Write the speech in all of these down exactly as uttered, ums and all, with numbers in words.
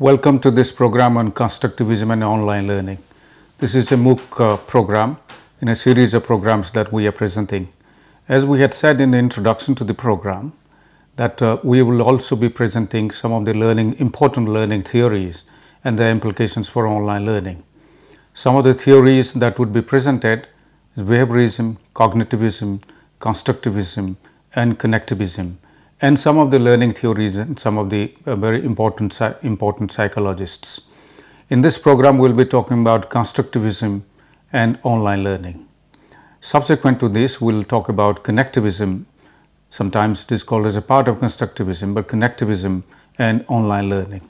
Welcome to this program on Constructivism and online learning. This is a MOOC uh, program in a series of programs that we are presenting. As we had said in the introduction to the program, that uh, we will also be presenting some of the learning, important learning theories and their implications for online learning. Some of the theories that would be presented is behaviorism, cognitivism, constructivism and connectivism, and some of the learning theories and some of the uh, very important, important psychologists. In this program, we will be talking about constructivism and online learning. Subsequent to this, we will talk about connectivism. Sometimes it is called as a part of constructivism, but connectivism and online learning.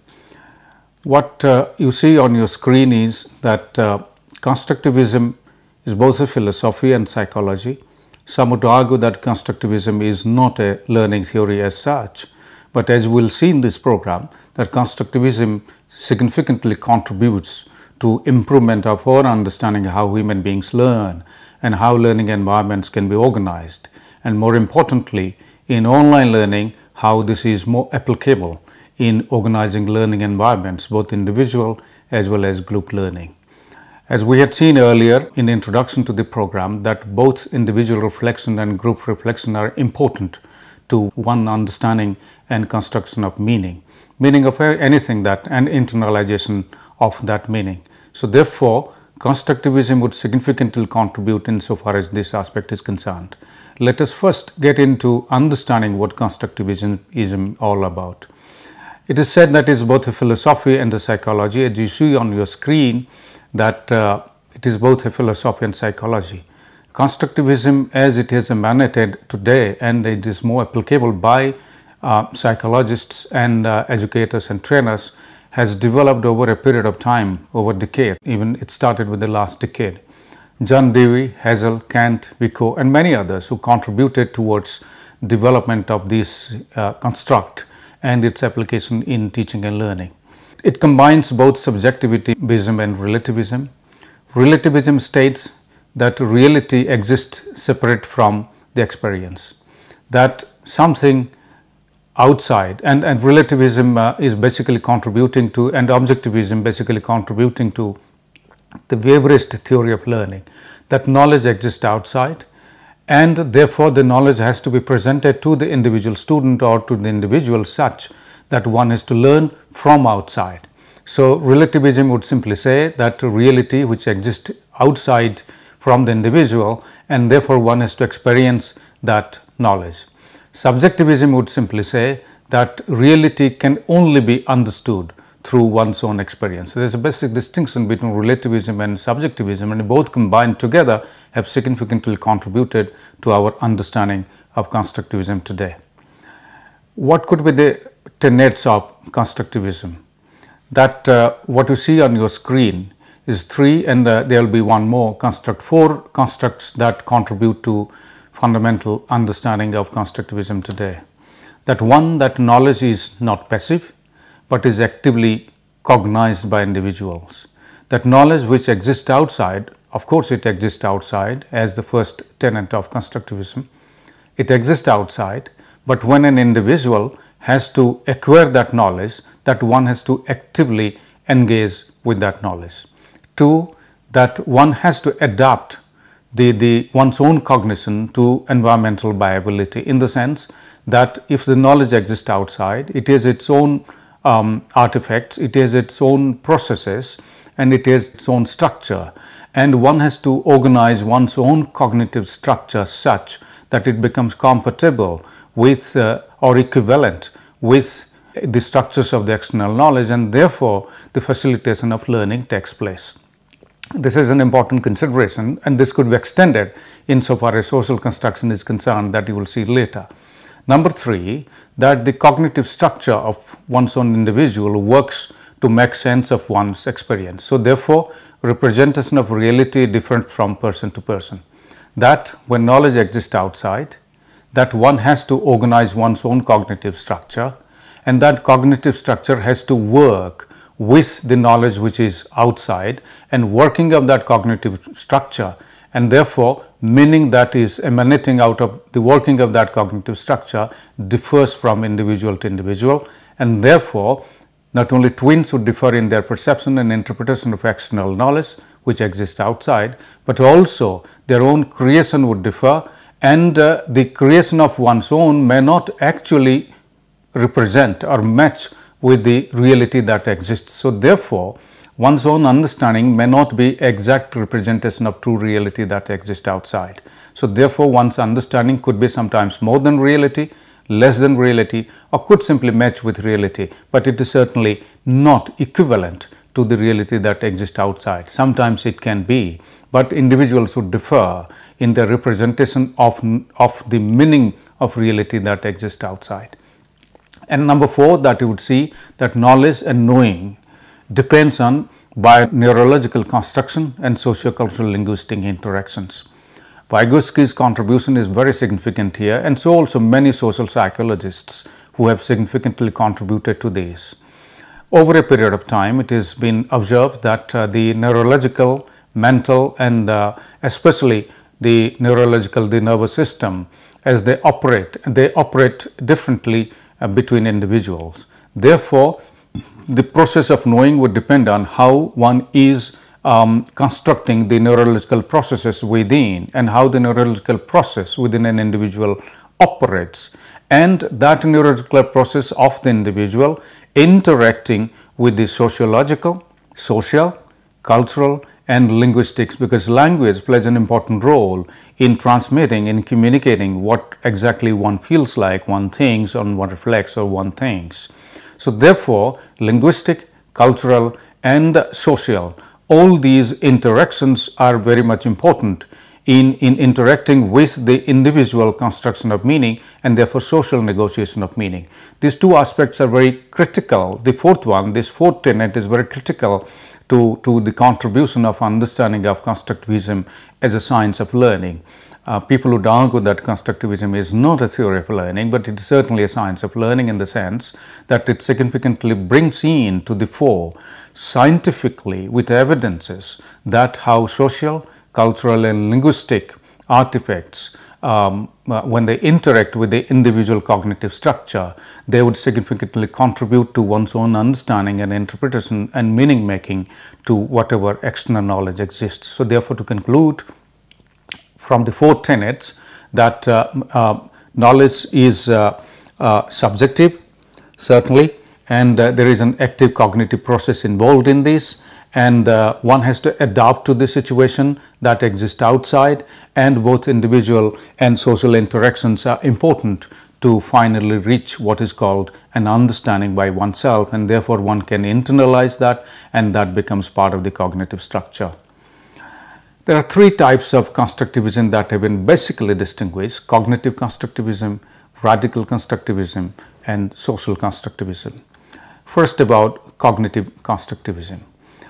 What uh, you see on your screen is that uh, constructivism is both a philosophy and psychology. Some would argue that constructivism is not a learning theory as such, but as we will see in this program, that constructivism significantly contributes to improvement of our understanding of how human beings learn and how learning environments can be organized, and more importantly, in online learning, how this is more applicable in organizing learning environments, both individual as well as group learning. As we had seen earlier in the introduction to the program, that both individual reflection and group reflection are important to one understanding and construction of meaning, meaning of anything that and internalization of that meaning. So therefore, constructivism would significantly contribute insofar as this aspect is concerned. Let us first get into understanding what constructivism is all about. It is said that it is both a philosophy and a psychology. As you see on your screen, that uh, it is both a philosophy and psychology. Constructivism, as it is emanated today, and it is more applicable by uh, psychologists and uh, educators and trainers, has developed over a period of time, over a decade. Even it started with the last decade. John Dewey, Hazel, Kant, Vico, and many others who contributed towards development of this uh, construct and its application in teaching and learning. It combines both subjectivism and relativism. Relativism states that reality exists separate from the experience, that something outside, and, and relativism uh, is basically contributing to, and objectivism basically contributing to the behaviorist theory of learning, that knowledge exists outside, and therefore the knowledge has to be presented to the individual student or to the individual such that one is to learn from outside. So relativism would simply say that reality which exists outside from the individual, and therefore one is to experience that knowledge. Subjectivism would simply say that reality can only be understood through one's own experience. So there is a basic distinction between relativism and subjectivism, and both combined together have significantly contributed to our understanding of constructivism today. What could be the tenets of constructivism? That uh, what you see on your screen is three, and uh, there will be one more construct, four constructs that contribute to fundamental understanding of constructivism today. That one, that knowledge is not passive, but is actively cognized by individuals. That knowledge which exists outside, of course it exists outside as the first tenet of constructivism, it exists outside, but when an individual has to acquire that knowledge, that one has to actively engage with that knowledge. Two, that one has to adapt the, the one's own cognition to environmental viability, in the sense that if the knowledge exists outside, it is its own um, artifacts, it is its own processes, and it is its own structure, and one has to organize one's own cognitive structure such that it becomes compatible with uh, or equivalent with the structures of the external knowledge, and therefore the facilitation of learning takes place. This is an important consideration, and this could be extended insofar as social construction is concerned, that you will see later. Number three, that the cognitive structure of one's own individual works to make sense of one's experience. So therefore, representation of reality different from person to person. That when knowledge exists outside, that one has to organize one's own cognitive structure, and that cognitive structure has to work with the knowledge which is outside, and working of that cognitive structure, and therefore meaning that is emanating out of the working of that cognitive structure differs from individual to individual, and therefore Not only twins would differ in their perception and interpretation of external knowledge which exists outside, but also their own creation would differ, and uh, the creation of one's own may not actually represent or match with the reality that exists. So therefore, one's own understanding may not be exact representation of true reality that exists outside. So therefore, one's understanding could be sometimes more than reality, less than reality, or could simply match with reality, but it is certainly not equivalent to the reality that exists outside. Sometimes it can be, but individuals would differ in their representation of, of the meaning of reality that exists outside. And number four, that you would see that knowledge and knowing depends on bio-neurological construction and socio-cultural linguistic interactions. Vygotsky's contribution is very significant here, and so also many social psychologists who have significantly contributed to this. Over a period of time, it has been observed that uh, the neurological, mental, and uh, especially the neurological, the nervous system, as they operate, they operate differently uh, between individuals. Therefore, the process of knowing would depend on how one is um, constructing the neurological processes within, and how the neurological process within an individual operates, and that neurological process of the individual interacting with the sociological, social, cultural, and linguistics, because language plays an important role in transmitting, in communicating what exactly one feels like, one thinks, or one reflects, or one thinks. So therefore, linguistic, cultural, and social, all these interactions are very much important in, in interacting with the individual construction of meaning, and therefore social negotiation of meaning. These two aspects are very critical. The fourth one, this fourth tenet, is very critical to, to the contribution of understanding of constructivism as a science of learning. Uh, people would argue that constructivism is not a theory of learning, but it is certainly a science of learning in the sense that it significantly brings in to the fore scientifically with evidences that how social, cultural, and linguistic artifacts, um, uh, when they interact with the individual cognitive structure, they would significantly contribute to one's own understanding and interpretation and meaning making to whatever external knowledge exists. So therefore, to conclude from the four tenets, that uh, uh, knowledge is uh, uh, subjective, certainly, and uh, there is an active cognitive process involved in this, and uh, one has to adapt to the situation that exists outside, and both individual and social interactions are important to finally reach what is called an understanding by oneself, and therefore one can internalize that, and that becomes part of the cognitive structure. There are three types of constructivism that have been basically distinguished: cognitive constructivism, radical constructivism, and social constructivism. First, about cognitive constructivism.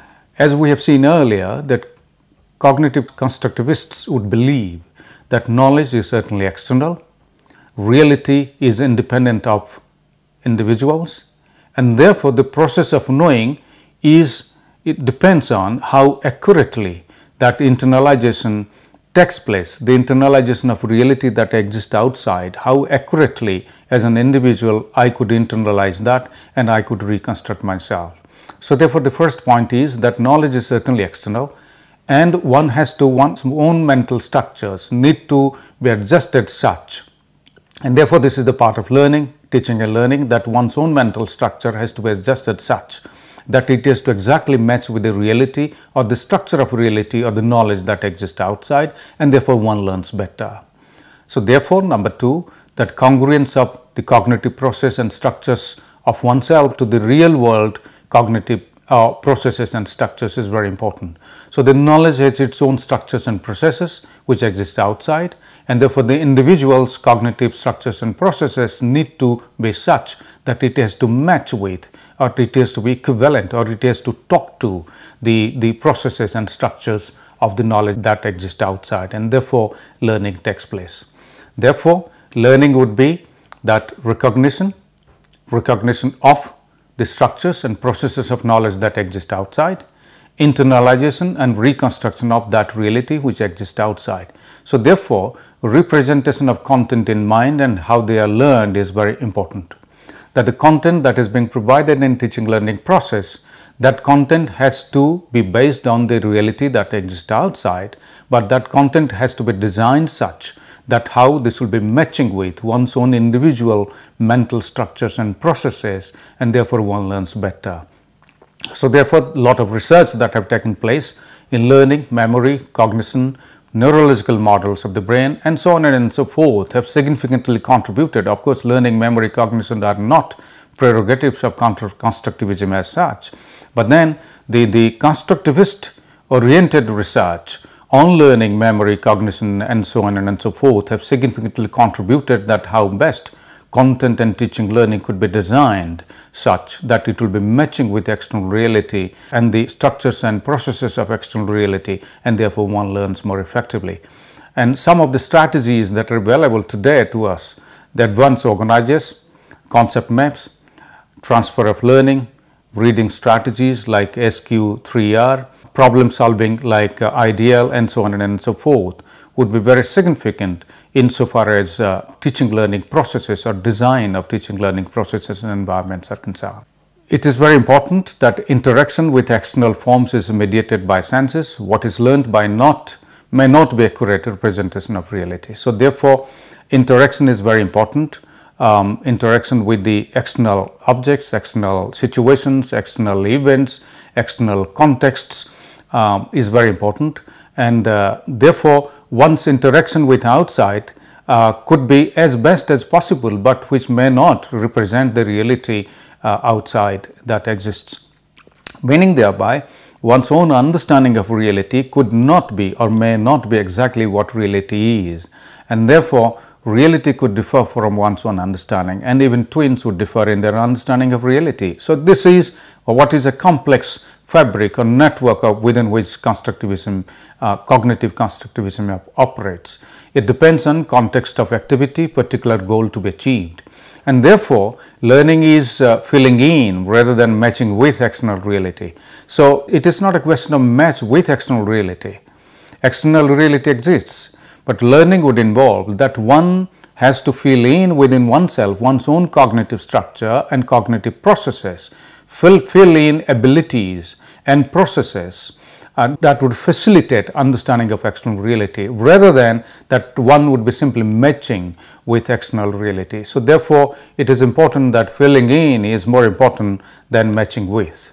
As we have seen earlier, that cognitive constructivists would believe that knowledge is certainly external, reality is independent of individuals, and therefore the process of knowing is, it depends on how accurately that internalization takes place, the internalization of reality that exists outside, how accurately as an individual I could internalize that and I could reconstruct myself. So therefore, the first point is that knowledge is certainly external, and one has to, one's own mental structures need to be adjusted such, and therefore this is the part of learning, teaching and learning, that one's own mental structure has to be adjusted such that it is to exactly match with the reality or the structure of reality or the knowledge that exists outside, and therefore one learns better. So therefore, number two, that congruence of the cognitive process and structures of oneself to the real world cognitive uh, processes and structures is very important. So the knowledge has its own structures and processes which exist outside, and therefore the individual's cognitive structures and processes need to be such that it has to match with, or it has to be equivalent, or it has to talk to the, the processes and structures of the knowledge that exist outside, and therefore learning takes place. Therefore, learning would be that recognition, recognition of the structures and processes of knowledge that exist outside, internalization and reconstruction of that reality which exists outside. So therefore, representation of content in mind and how they are learned is very important. that the content that is being provided in teaching learning process, that content has to be based on the reality that exists outside, but that content has to be designed such that how this will be matching with one's own individual mental structures and processes, and therefore one learns better. So therefore, a lot of research that have taken place in learning, memory, cognition, neurological models of the brain, and so on and so forth have significantly contributed. Of course, learning, memory, cognition are not prerogatives of constructivism as such, but then the, the constructivist oriented research on learning, memory, cognition, and so on and so forth have significantly contributed that how best content and teaching learning could be designed such that it will be matching with external reality and the structures and processes of external reality, and therefore one learns more effectively. And some of the strategies that are available today to us, the advanced organizers, concept maps, transfer of learning, reading strategies like S Q three R, problem solving like uh, I D L, and so on and so forth would be very significant insofar as uh, teaching learning processes or design of teaching learning processes and environments are concerned. It is very important that interaction with external forms is mediated by senses. What is learned by not may not be accurate representation of reality. So therefore, interaction is very important. Um, interaction with the external objects, external situations, external events, external contexts um, is very important, and uh, therefore one's interaction with outside uh, could be as best as possible, but which may not represent the reality uh, outside that exists. Meaning thereby one's own understanding of reality could not be or may not be exactly what reality is, and therefore reality could differ from one's own understanding, and even twins would differ in their understanding of reality. So this is what is a complex fabric or network of within which constructivism, uh, cognitive constructivism op operates. It depends on context of activity, particular goal to be achieved, and therefore learning is uh, filling in rather than matching with external reality. So it is not a question of match with external reality. External reality exists, but learning would involve that one has to fill in within oneself one's own cognitive structure and cognitive processes, fill, fill in abilities and processes uh, that would facilitate understanding of external reality, rather than that one would be simply matching with external reality. So therefore, it is important that filling in is more important than matching with.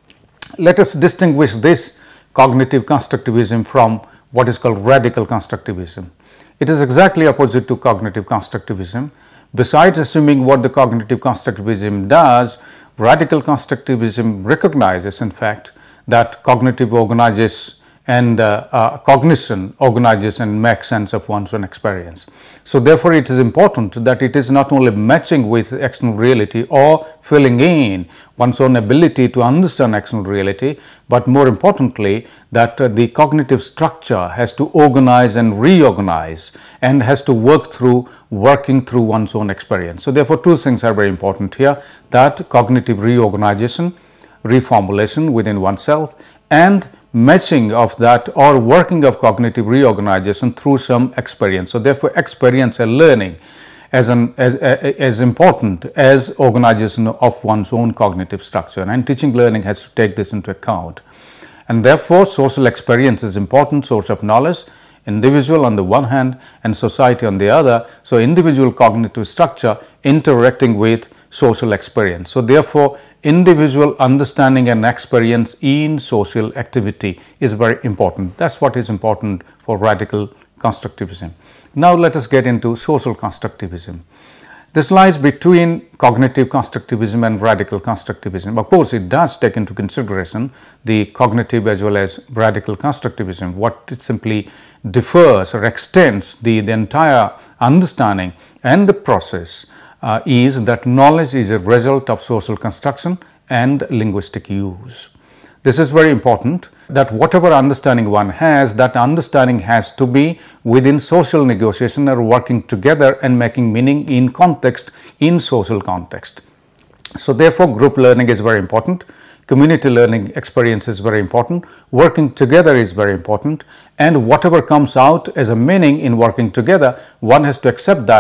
Let us distinguish this cognitive constructivism from what is called radical constructivism. It is exactly opposite to cognitive constructivism. Besides assuming what the cognitive constructivism does, radical constructivism recognizes, in fact, that cognitive organizes and uh, uh, cognition organizes and makes sense of one's own experience. So therefore, it is important that it is not only matching with external reality or filling in one's own ability to understand external reality, but more importantly that uh, the cognitive structure has to organize and reorganize and has to work through working through one's own experience. So therefore, two things are very important here, that cognitive reorganization, reformulation within oneself, and matching of that or working of cognitive reorganization through some experience. So therefore, experience and learning as, an, as, as important as organization of one's own cognitive structure, and teaching learning has to take this into account. And therefore, social experience is important source of knowledge, individual on the one hand and society on the other. So individual cognitive structure interacting with social experience. So therefore, individual understanding and experience in social activity is very important. That's what is important for radical constructivism. Now let us get into social constructivism. This lies between cognitive constructivism and radical constructivism. Of course, it does take into consideration the cognitive as well as radical constructivism. What it simply differs or extends the, the entire understanding and the process uh, is that knowledge is a result of social construction and linguistic use. This is very important, that whatever understanding one has, that understanding has to be within social negotiation or working together and making meaning in context, in social context. So therefore, group learning is very important, community learning experience is very important, working together is very important, and whatever comes out as a meaning in working together, one has to accept that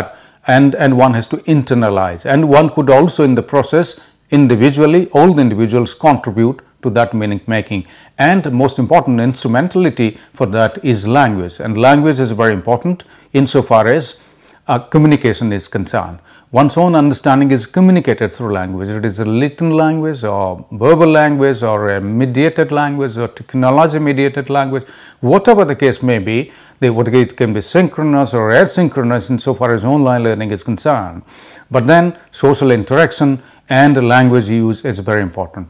and, and one has to internalize, and one could also in the process individually, all the individuals contribute to that meaning making, and most important instrumentality for that is language, and language is very important insofar as uh, communication is concerned. One's own understanding is communicated through language. It is a written language or verbal language or a mediated language or technology mediated language, whatever the case may be. They, it can be synchronous or asynchronous insofar as online learning is concerned. But then social interaction and language use is very important.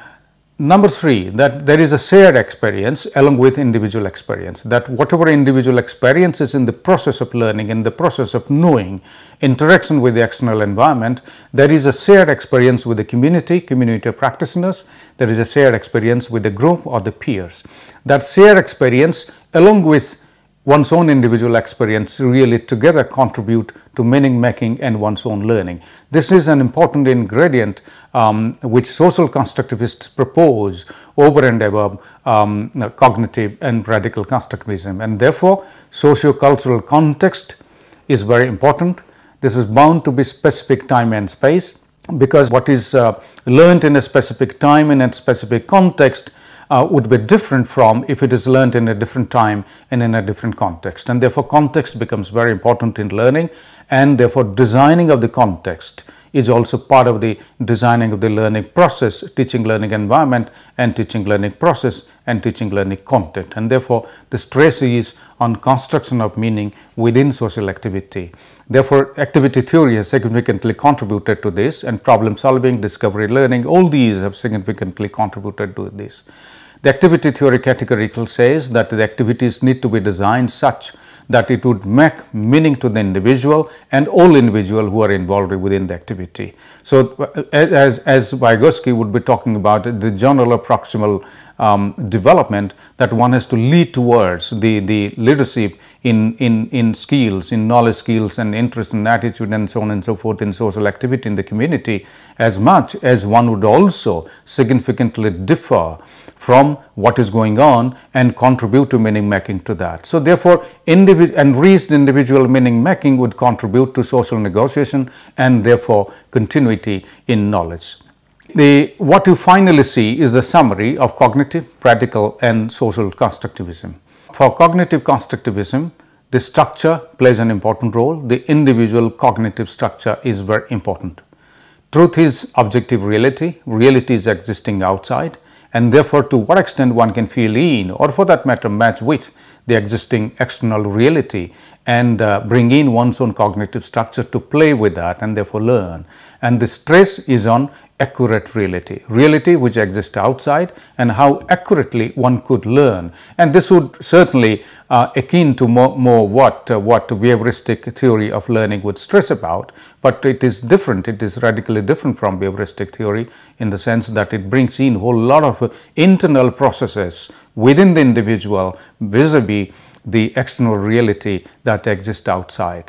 Number three, that there is a shared experience along with individual experience, that whatever individual experience is in the process of learning, in the process of knowing, interaction with the external environment, there is a shared experience with the community, community of practitioners, there is a shared experience with the group or the peers. That shared experience along with one's own individual experience really together contribute to meaning making and one's own learning. This is an important ingredient um, which social constructivists propose over and above um, cognitive and radical constructivism, and therefore socio-cultural context is very important. This is bound to be specific time and space, because what is uh, learned in a specific time in a specific context Uh, would be different from if it is learned in a different time and in a different context, and therefore context becomes very important in learning, and therefore designing of the context is also part of the designing of the learning process, teaching learning environment and teaching learning process and teaching learning content, and therefore the stress is on construction of meaning within social activity. Therefore activity theory has significantly contributed to this, and problem solving, discovery learning, all these have significantly contributed to this. The activity theory categorical says that the activities need to be designed such that it would make meaning to the individual and all individuals who are involved within the activity. So as, as Vygotsky would be talking about the general or proximal um, development, that one has to lead towards the, the leadership in, in, in skills, in knowledge skills and interest and attitude and so on and so forth in social activity in the community, as much as one would also significantly differ from what is going on and contribute to meaning making to that. So therefore, individual and reached individual meaning making would contribute to social negotiation and therefore continuity in knowledge. The, what you finally see is the summary of cognitive, practical and social constructivism. For cognitive constructivism, the structure plays an important role. The individual cognitive structure is very important. Truth is objective reality. Reality is existing outside, and therefore to what extent one can feel in, or for that matter match with the existing external reality and uh, bring in one's own cognitive structure to play with that and therefore learn. And the stress is on accurate reality, reality which exists outside, and how accurately one could learn. And this would certainly uh, akin to more, more what, uh, what behavioristic theory of learning would stress about, but it is different, it is radically different from behavioristic theory in the sense that it brings in a whole lot of uh, internal processes within the individual vis-a-vis the external reality that exists outside.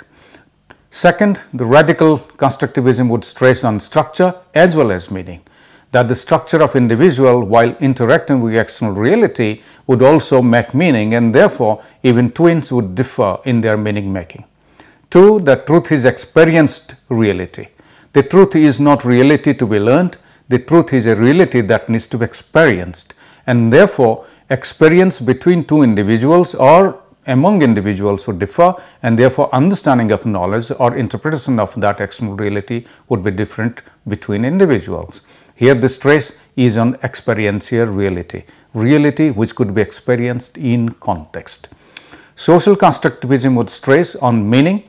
Second, the radical constructivism would stress on structure as well as meaning, that the structure of individual while interacting with external reality would also make meaning, and therefore even twins would differ in their meaning making. Two, that truth is experienced reality. The truth is not reality to be learned, the truth is a reality that needs to be experienced, and therefore experience between two individuals or among individuals would differ, and therefore understanding of knowledge or interpretation of that external reality would be different between individuals. Here the stress is on experiential reality, reality which could be experienced in context. Social constructivism would stress on meaning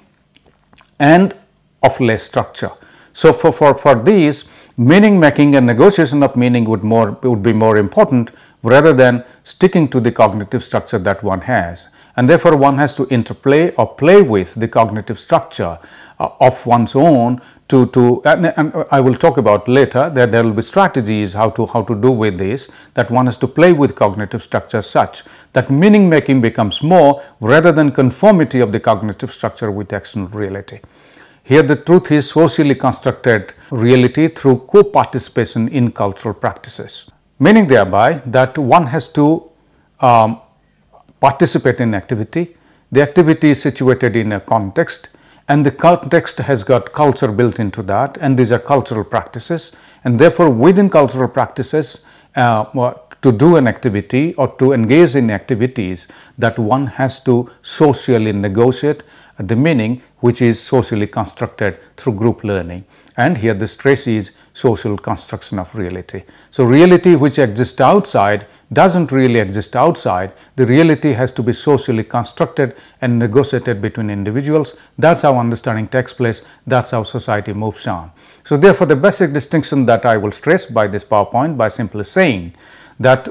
and of less structure. So for, for, for these, meaning making and negotiation of meaning would, more, would be more important rather than sticking to the cognitive structure that one has. And therefore, one has to interplay or play with the cognitive structure uh, of one's own to, to and, and I will talk about later that there will be strategies how to, how to do with this, that one has to play with cognitive structure such that meaning making becomes more rather than conformity of the cognitive structure with external reality. Here the truth is socially constructed reality through co-participation in cultural practices, meaning thereby that one has to um, participate in activity. The activity is situated in a context, and the context has got culture built into that, and these are cultural practices, and therefore within cultural practices, uh, to do an activity or to engage in activities, that one has to socially negotiate the meaning which is socially constructed through group learning. And here the stress is social construction of reality. So reality which exists outside doesn't really exist outside. The reality has to be socially constructed and negotiated between individuals. That's how understanding takes place. That's how society moves on. So therefore the basic distinction that I will stress by this PowerPoint, by simply saying that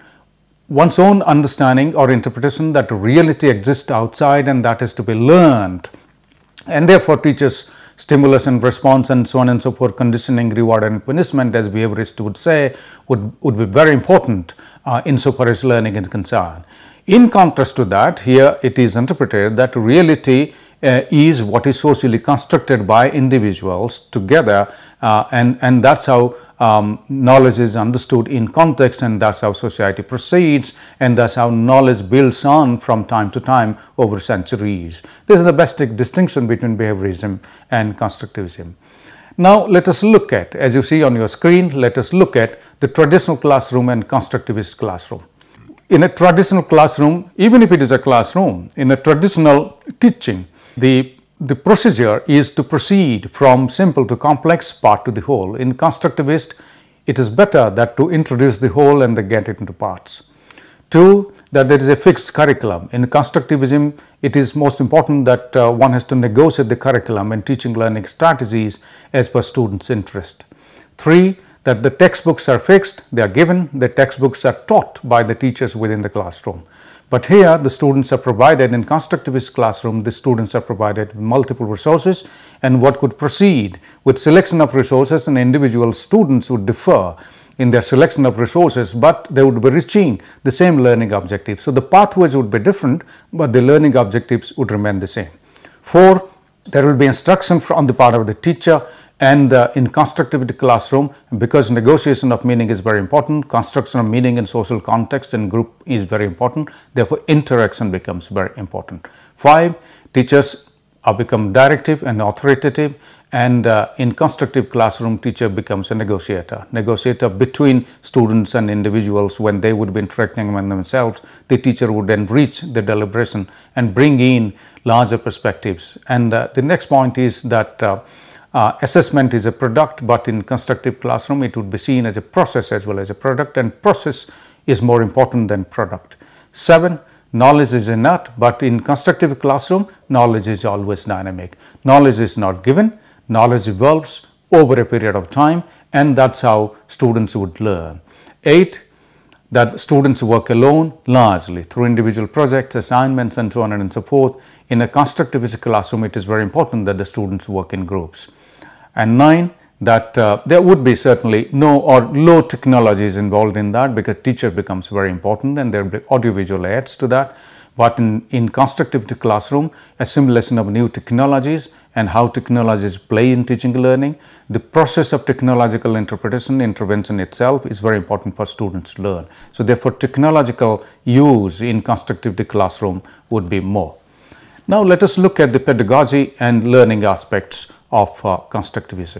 one's own understanding or interpretation that reality exists outside and that is to be learned, and therefore teachers stimulus and response and so on and so forth, conditioning, reward and punishment, as behaviorists would say, would, would be very important uh, insofar as learning is concerned. In contrast to that, here it is interpreted that reality uh, is what is socially constructed by individuals together, uh, and, and that's how um, knowledge is understood in context, and that's how society proceeds, and that's how knowledge builds on from time to time over centuries. This is the basic distinction between behaviorism and constructivism. Now let us look at, as you see on your screen, let us look at the traditional classroom and constructivist classroom. In a traditional classroom, even if it is a classroom, in a traditional teaching, the, the procedure is to proceed from simple to complex, part to the whole. In constructivist, it is better that to introduce the whole and then get it into parts. Two, that there is a fixed curriculum. In constructivism, it is most important that uh, one has to negotiate the curriculum and teaching learning strategies as per students' interest. Three, that the textbooks are fixed, they are given, the textbooks are taught by the teachers within the classroom. But here the students are provided, in constructivist classroom, the students are provided with multiple resources, and what could proceed with selection of resources, and individual students would differ in their selection of resources, but they would be reaching the same learning objectives. So the pathways would be different, but the learning objectives would remain the same. Four, there will be instruction on the part of the teacher. And uh, in constructivist classroom, because negotiation of meaning is very important, construction of meaning in social context and group is very important, therefore interaction becomes very important. Five, teachers are become directive and authoritative, and uh, in constructive classroom, teacher becomes a negotiator, negotiator between students and individuals. When they would be interacting among themselves, the teacher would enrich the deliberation and bring in larger perspectives. And uh, the next point is that uh, Uh, assessment is a product, but in constructive classroom it would be seen as a process as well as a product, and process is more important than product. Seven, knowledge is innate, but in constructive classroom knowledge is always dynamic. Knowledge is not given, knowledge evolves over a period of time, and that's how students would learn. Eight, that students work alone largely through individual projects, assignments and so on and so forth. In a constructivist classroom, it is very important that the students work in groups. And nine, that uh, there would be certainly no or low technologies involved in that, because teacher becomes very important and there will be audiovisual aids to that. But in, in constructive classroom, assimilation of new technologies and how technologies play in teaching and learning, the process of technological interpretation, intervention itself is very important for students to learn. So therefore, technological use in constructive classroom would be more. Now let us look at the pedagogy and learning aspects of uh, constructivism.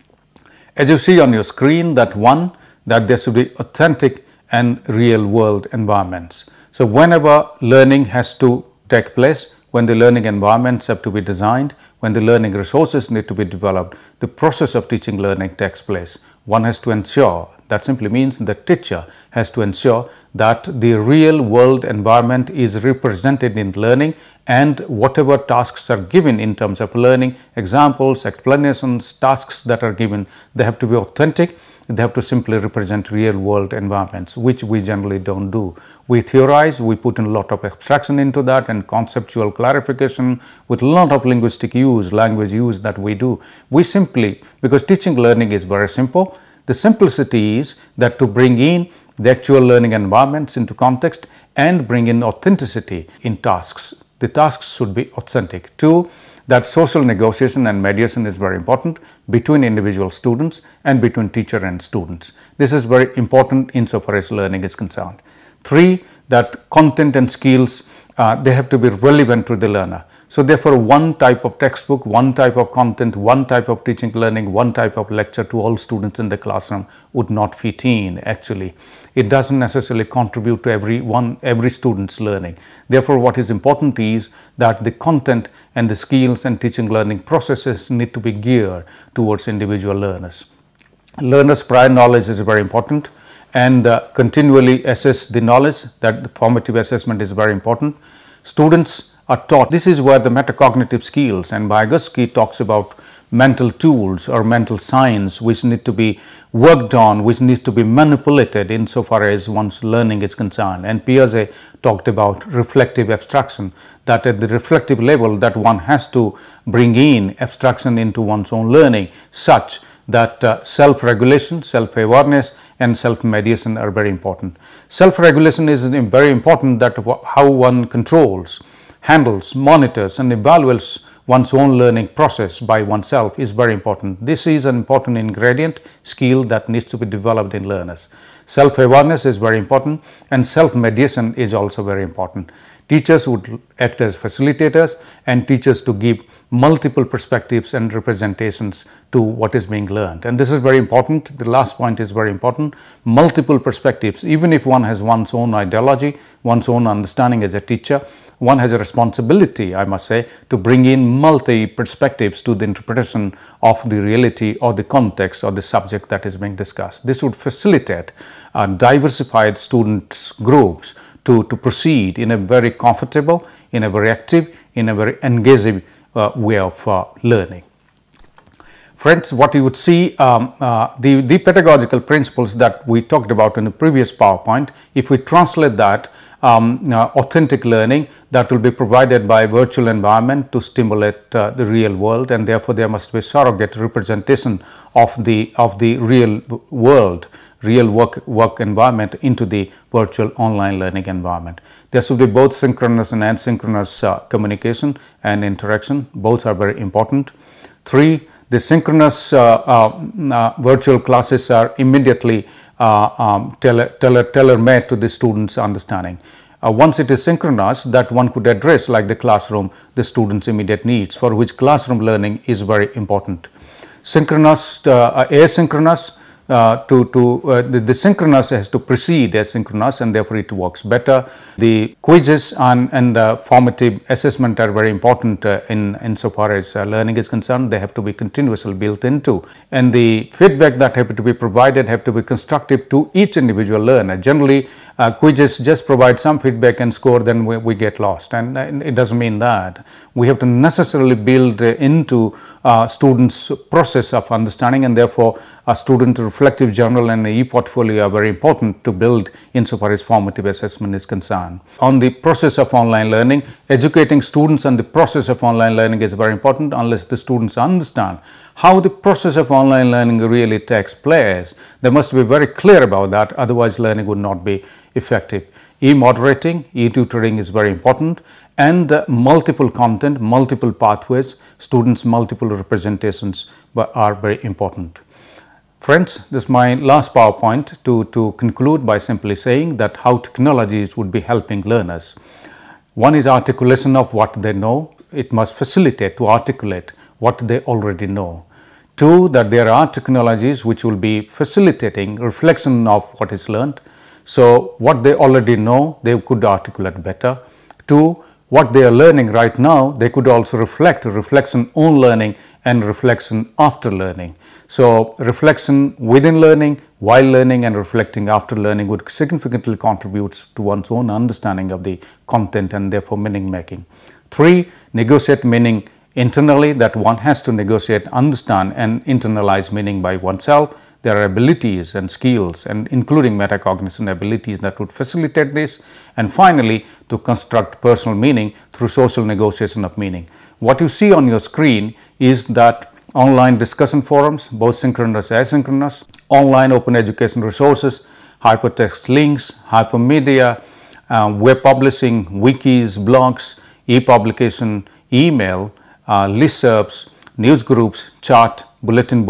As you see on your screen, that one, that there should be authentic and real world environments. So whenever learning has to take place, when the learning environments have to be designed, when the learning resources need to be developed, the process of teaching learning takes place. One has to ensure, that simply means the teacher has to ensure that the real world environment is represented in learning, and whatever tasks are given in terms of learning, examples, explanations, tasks that are given, they have to be authentic. They have to simply represent real world environments, which we generally don't do. We theorize, we put in a lot of abstraction into that and conceptual clarification with a lot of linguistic use, language use that we do. We simply, because teaching learning is very simple, the simplicity is that to bring in the actual learning environments into context and bring in authenticity in tasks. The tasks should be authentic. Two, that social negotiation and mediation is very important between individual students and between teacher and students. This is very important insofar as learning is concerned. Three, that content and skills, uh, they have to be relevant to the learner. So therefore, one type of textbook, one type of content, one type of teaching learning, one type of lecture to all students in the classroom would not fit in actually. It doesn't necessarily contribute to every one, every student's learning. Therefore, what is important is that the content and the skills and teaching learning processes need to be geared towards individual learners. Learners' prior knowledge is very important, and uh, continually assess the knowledge. That the formative assessment is very important. Students are taught. This is where the metacognitive skills, and Vygotsky talks about mental tools or mental science which need to be worked on, which needs to be manipulated insofar as one's learning is concerned. And Piaget talked about reflective abstraction, that at the reflective level that one has to bring in abstraction into one's own learning such that uh, self-regulation, self-awareness and self-mediation are very important. Self-regulation is very important, that how one controls, handles, monitors and evaluates one's own learning process by oneself is very important. This is an important ingredient, skill that needs to be developed in learners. Self-awareness is very important, and self-mediation is also very important. Teachers would act as facilitators and teachers to give multiple perspectives and representations to what is being learned. And this is very important. The last point is very important. Multiple perspectives. Even if one has one's own ideology, one's own understanding as a teacher, one has a responsibility, I must say, to bring in multi perspectives to the interpretation of the reality or the context or the subject that is being discussed. This would facilitate uh, diversified student groups to, to proceed in a very comfortable, in a very active, in a very engaging uh, way of uh, learning. Friends, what you would see, um, uh, the, the pedagogical principles that we talked about in the previous PowerPoint, if we translate that, um, uh, authentic learning that will be provided by a virtual environment to stimulate uh, the real world, and therefore there must be surrogate representation of the, of the real world, real work, work environment into the virtual online learning environment. There should be both synchronous and asynchronous uh, communication and interaction. Both are very important. Three, the synchronous uh, uh, uh, virtual classes are immediately uh, um, tailor, tailor, tailor-made to the student's understanding. Uh, once it is synchronous, that one could address, like the classroom, the student's immediate needs, for which classroom learning is very important. Synchronous, uh, asynchronous, Uh, to, to uh, the, the synchronous has to precede asynchronous, and therefore it works better. The quizzes and, and uh, formative assessment are very important uh, in, in so far as uh, learning is concerned. They have to be continuously built into, and the feedback that have to be provided have to be constructive to each individual learner. Generally, uh, quizzes just provide some feedback and score, then we, we get lost, and, and it doesn't mean that. We have to necessarily build uh, into uh, students' process of understanding, and therefore a student reflective journal and e-portfolio are very important to build insofar as formative assessment is concerned. On the process of online learning, educating students on the process of online learning is very important. Unless the students understand how the process of online learning really takes place, they must be very clear about that, otherwise learning would not be effective. E-moderating, e-tutoring is very important, and uh, multiple content, multiple pathways, students' multiple representations are very important. Friends, this is my last PowerPoint to, to conclude by simply saying that how technologies would be helping learners. One is articulation of what they know. It must facilitate to articulate what they already know. Two, that there are technologies which will be facilitating reflection of what is learned. So, what they already know, they could articulate better. Two, what they are learning right now, they could also reflect, reflection on learning and reflection after learning. So, reflection within learning, while learning, and reflecting after learning would significantly contribute to one's own understanding of the content and therefore meaning making. Three, negotiate meaning internally, that one has to negotiate, understand and internalize meaning by oneself. There are abilities and skills, and including metacognition abilities, that would facilitate this. And finally, to construct personal meaning through social negotiation of meaning. What you see on your screen is that online discussion forums, both synchronous and asynchronous, online open education resources, hypertext links, hypermedia, uh, web publishing, wikis, blogs, e-publication, email, uh, listservs, news groups, chat, bulletin board,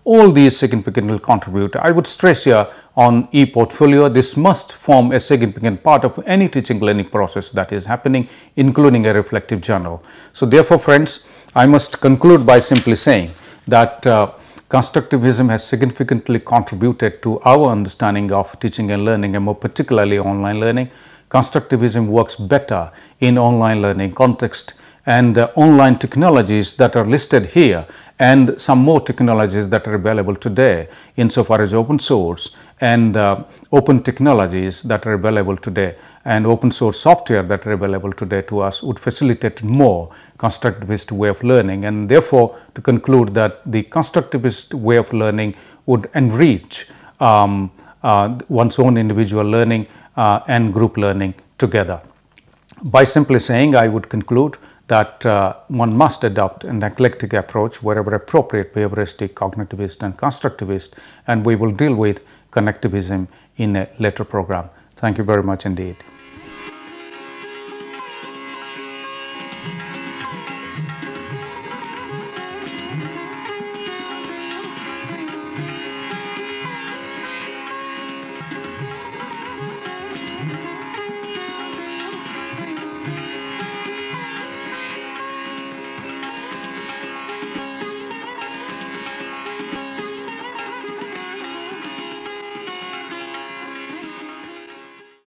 all these significantly contribute. I would stress here on e-portfolio. This must form a significant part of any teaching learning process that is happening, including a reflective journal. So therefore, friends, I must conclude by simply saying that uh, Constructivism has significantly contributed to our understanding of teaching and learning, and more particularly online learning. Constructivism works better in online learning context, and uh, online technologies that are listed here and some more technologies that are available today insofar as open source and uh, open technologies that are available today and open source software that are available today to us would facilitate more constructivist way of learning. And therefore, to conclude that the constructivist way of learning would enrich um, uh, one's own individual learning uh, and group learning together. By simply saying, I would conclude that uh, one must adopt an eclectic approach wherever appropriate, behavioristic, cognitivist and constructivist, and we will deal with connectivism in a later program. Thank you very much indeed.